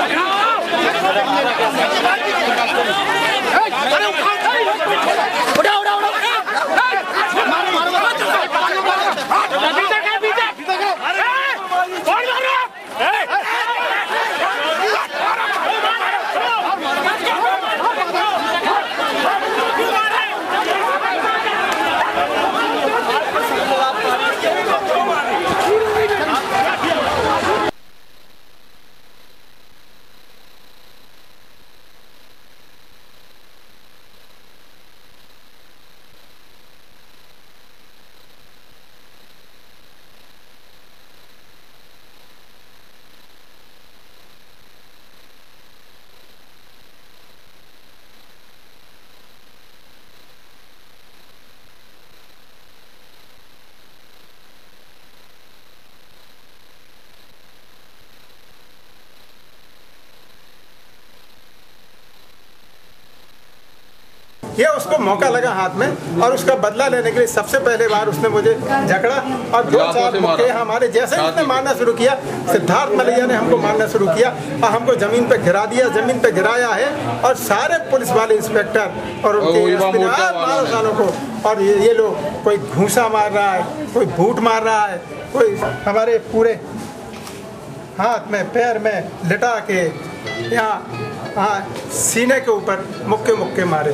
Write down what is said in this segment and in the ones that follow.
ये उसको मौका लगा हाथ में और उसका बदला लेने के लिए सबसे पहले बार उसने मुझे झगड़ा और 2-4 मौके हमारे जैसे उसने मारना शुरू किया। सिद्धार्थ मलैया ने हमको मारना शुरू किया और हमको जमीन पे गिरा दिया। जमीन पे गिराया है और सारे पुलिस वाले इंस्पेक्टर और उनके 12 सालों को, और ये लोग कोई घूसा मार रहा है, कोई बूट मार रहा है, कोई हमारे पूरे हाथ में पैर में लिटा के यहाँ सीने के ऊपर मुक्के मारे।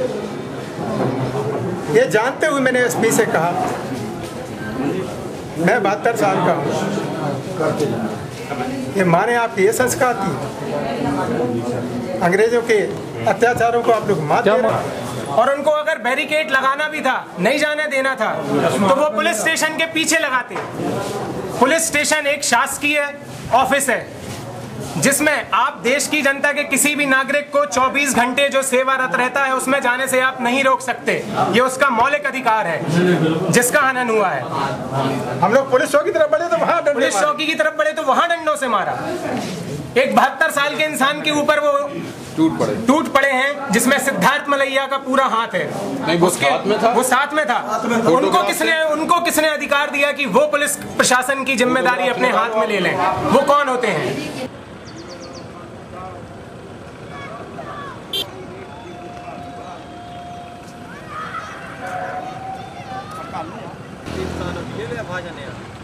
ये जानते हुए मैंने एसपी से कहा, मैं 72 साल का हूँ, ये माने आपकी ये संस्कार थी? अंग्रेजों के अत्याचारों को आप लोग मात दे रहे हैं। और उनको अगर बैरिकेड लगाना भी था, नहीं जाने देना था, तो वो पुलिस स्टेशन के पीछे लगाते। पुलिस स्टेशन एक शासकीय ऑफिस है जिसमें आप देश की जनता के किसी भी नागरिक को 24 घंटे जो सेवारत रहता है उसमें जाने से आप नहीं रोक सकते। ये उसका मौलिक अधिकार है जिसका हनन हुआ है। हम लोग पुलिस चौकी की तरफ बढ़े तो वहां पुलिस चौकी की तरफ बढ़े तो वहां डंडों से मारा। एक 72 साल के इंसान के ऊपर वो टूट पड़े हैं, जिसमें सिद्धार्थ मलैया का पूरा हाथ है। नहीं, वो साथ में था। उनको किसने अधिकार दिया कि वो पुलिस प्रशासन की जिम्मेदारी अपने हाथ में ले लें? वो कौन होते हैं? ये भाजन है।